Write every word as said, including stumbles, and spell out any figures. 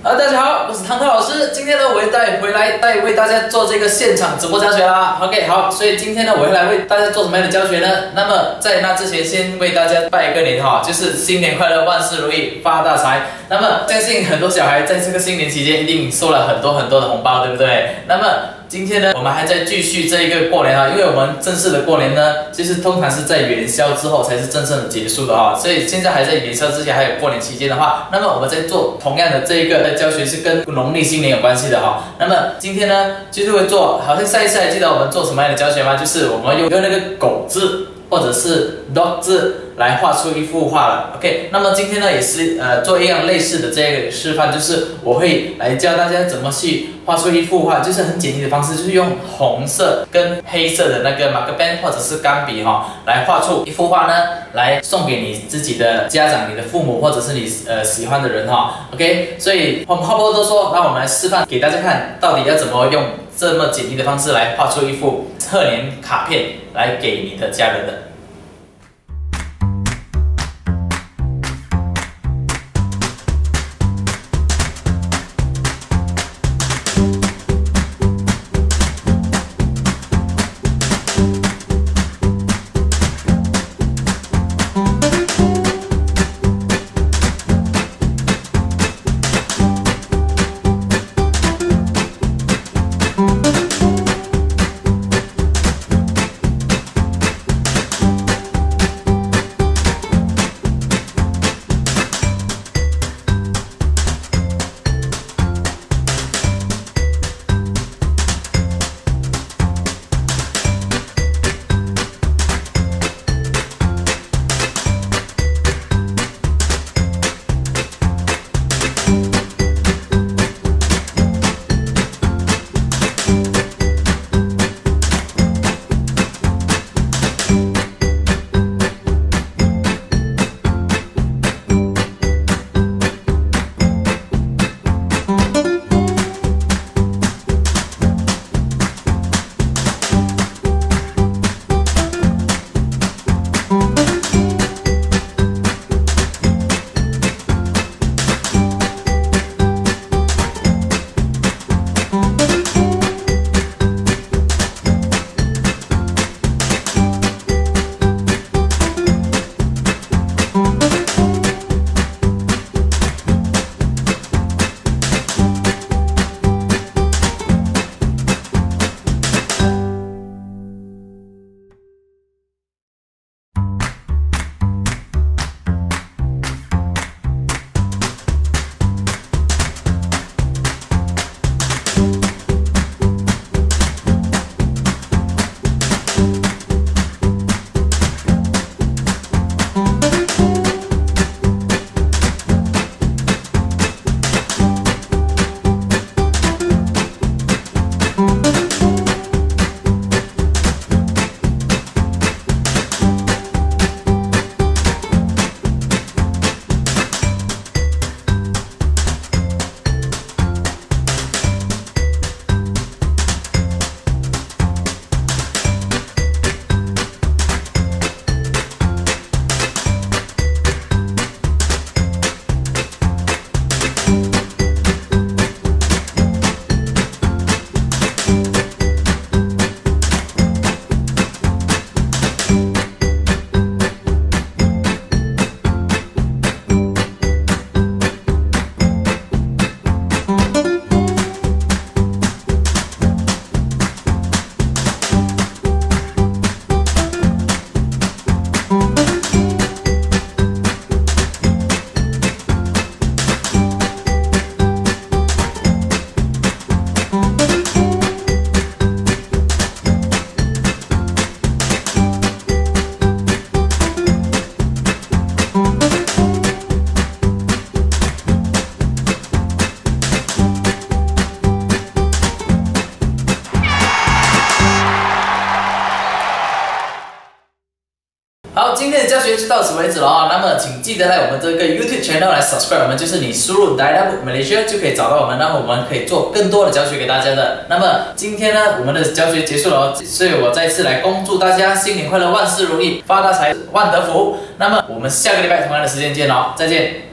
Hello， 大家好，我是汤汤老师。今天呢，我会带回来带为大家做这个现场直播教学啦。OK， 好，所以今天呢，我会来为大家做什么样的教学呢？那么在那之前，先为大家拜一个年哈，就是新年快乐，万事如意，发大财。那么相信很多小孩在这个新年期间一定收了很多很多的红包，对不对？那么今天呢，我们还在继续这一个过年啊，因为我们正式的过年呢，就是通常是在元宵之后才是真正的结束的啊，所以现在还在元宵之前，还有过年期间的话，那么我们在做同样的这一个教学是跟农历新年有关系的哈。那么今天呢，就是会做，好像上一次还记得我们做什么样的教学吗？就是我们用用那个狗字或者是 dog 字来画出一幅画了。OK， 那么今天呢也是呃做一样类似的这个示范，就是我会来教大家怎么去画出一幅画，就是很简易的方式，就是用红色跟黑色的那个 marker pen 或者是钢笔哈、哦，来画出一幅画呢，来送给你自己的家长、你的父母或者是你呃喜欢的人哈、哦。OK， 所以我们话不多说，让我们来示范给大家看，到底要怎么用这么简易的方式来画出一幅贺年卡片来给你的家人的。好，今天的教学就到此为止了啊。那么请记得来我们这个 YouTube channel 来 subscribe 我们，就是你输入 Dialab Malaysia 就可以找到我们，那么我们可以做更多的教学给大家的。那么今天呢，我们的教学结束了哦，所以我再次来恭祝大家新年快乐，万事如意，发大财，万德福。那么我们下个礼拜同样的时间见哦，再见。